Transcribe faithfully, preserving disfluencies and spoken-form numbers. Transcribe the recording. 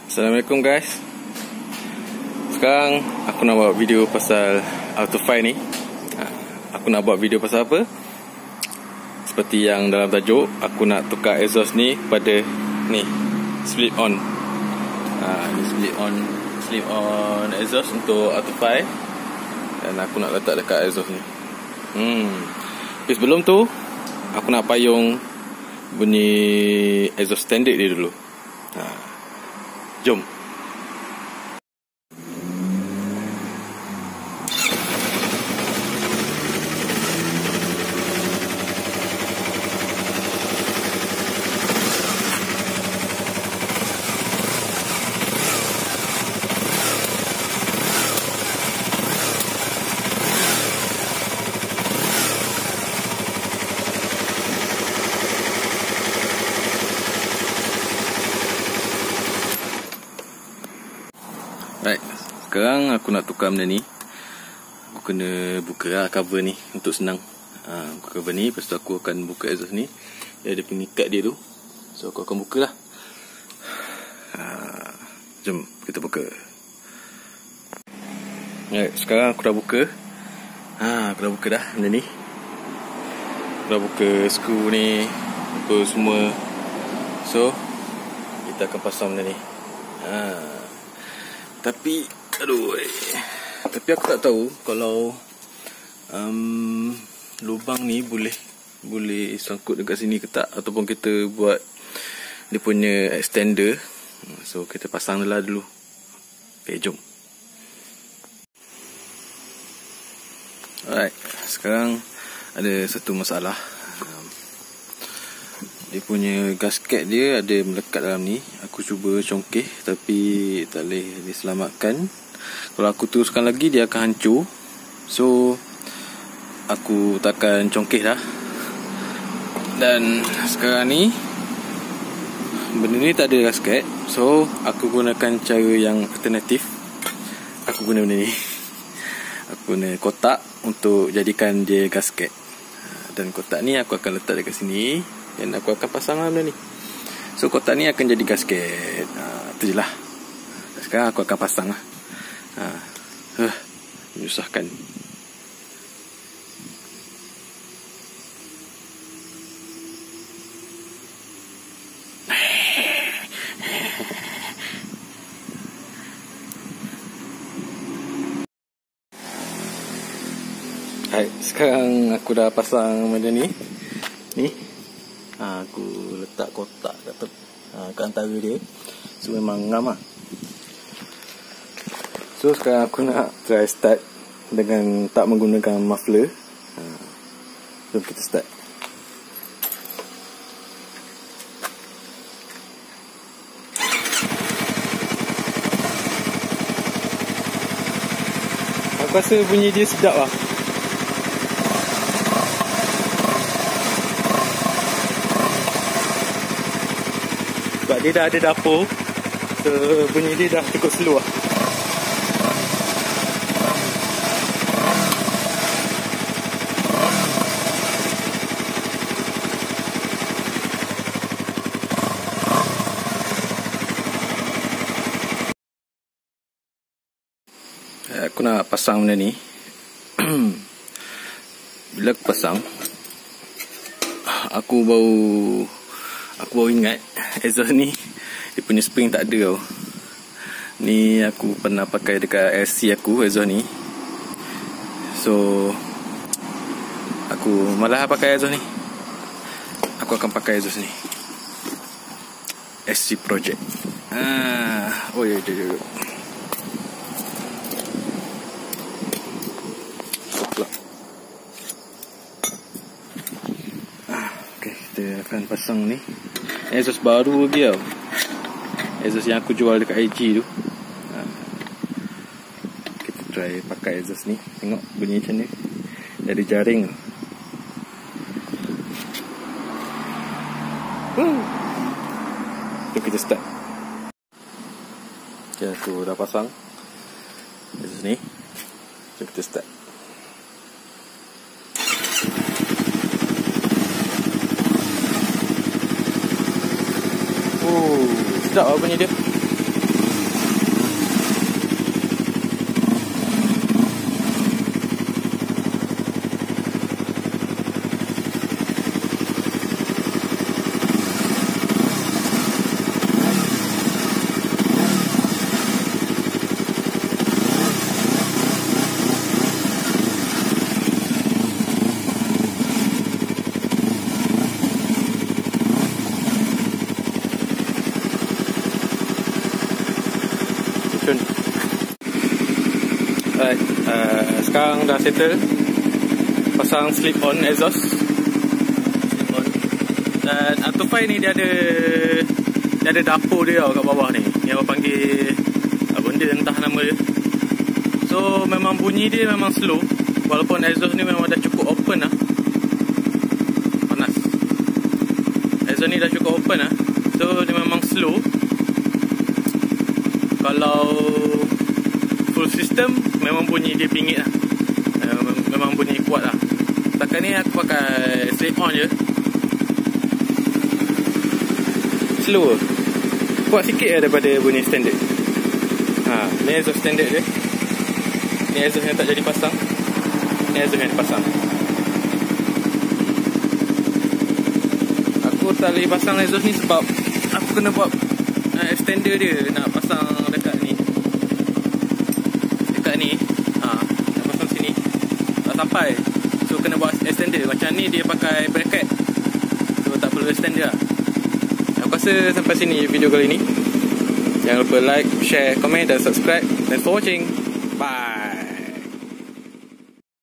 Assalamualaikum guys. Sekarang aku nak buat video pasal Autofy ni. ha, Aku nak buat video pasal apa? Seperti yang dalam tajuk, aku nak tukar exhaust ni pada ni, split on. ha, Ni split on Split on exhaust untuk Autofy. Dan aku nak letak dekat exhaust ni. Hmm Tapi sebelum tu, aku nak payung bunyi exhaust standard dia dulu. ha, Jom. Right, sekarang aku nak tukar benda ni. Aku kena buka lah cover ni untuk senang. ha, Buka cover ni, lepas tu aku akan buka exhaust ni. Dia ada pengikat dia tu. So aku akan buka lah. ha, Jom kita buka. Right, sekarang aku dah buka. ha, Aku dah buka dah benda ni. Aku dah buka skru ni, apa semua. So kita akan pasang benda ni. Haa Tapi, aduh, tapi aku tak tahu kalau um, lubang ni boleh boleh sangkut dekat sini ke tak, ataupun kita buat dia punya extender. So kita pasang lah dulu. Okay, jom. Alright, sekarang ada satu masalah. Dia punya gasket dia ada melekat dalam ni. Aku cuba congkeh tapi tak boleh diselamatkan. Kalau aku teruskan lagi dia akan hancur. So aku takkan congkeh dah. Dan sekarang ni benda ni tak ada gasket. So aku gunakan cara yang alternatif. Aku guna benda ni. Aku guna kotak untuk jadikan dia gasket. Dan kotak ni aku akan letak dekat sini. Dan aku akan pasang lah benda ni. So kotak ni akan jadi gasket. ha, Itu je lah. Sekarang aku akan pasang lah. ha, uh, Menyusahkan. Hai, sekarang aku dah pasang benda ni. Ni Ha, aku letak kotak kat, ha, kat antara dia. So memang ngam lah. So sekarang aku nak try start dengan tak menggunakan muffler. ha, Jom kita start. Aku rasa bunyi dia sedap lah. Sebab dia dah ada dapur. So bunyi dia dah cukup slow lah. Aku nak pasang benda ni. Bila aku pasang, Aku baru Aku baru ingat exhaust ni dia punya spring tak ada tau. Ni aku pernah pakai dekat L C aku, exhaust ni. So aku malah pakai exhaust ni. Aku akan pakai exhaust ni, S C Project. ah, Oh ya, ya, ya. Okay, kita akan pasang ni. Exhaust baru lagi tau. Exhaust yang aku jual dekat I G tu. ha. Kita try pakai exhaust ni. Tengok bunyi macam ni. Dia ada jaring. hmm. Jom kita start. Okay, aku dah pasang exhaust ni. Jom kita start. Oh, sedap lah bunyi dia. macam ni. Alright, uh, sekarang dah settle. Pasang slip on exhaust. Slip on. Dan Autofy ni dia ada dia ada dapur dia tau kat bawah ni. Yang orang panggil apa benda entah nama dia. So memang bunyi dia memang slow. Walaupun exhaust ni memang dah cukup open lah. Panas. Exhaust ni dah cukup open lah. So dia memang slow. Kalau full system memang bunyi dia bingit lah. Memang bunyi kuat lah. Setakat ni aku pakai slip on je. Slow. Kuat sikit lah daripada bunyi standard. Ha, ni exhaust standard dia. Ni exhaust yang tak jadi pasang. Ni exhaust yang dipasang. Aku tak boleh pasang exhaust ni sebab aku kena buat uh, extender dia. Nak pasang dekat ni. Dekat ni. Ha, nak pasang sini. Tak sampai. So kena buat extender. Macam ni dia pakai bracket. So tak perlu extender lah. Aku rasa sampai sini video kali ni. Jangan lupa like, share, komen dan subscribe. Thanks for watching.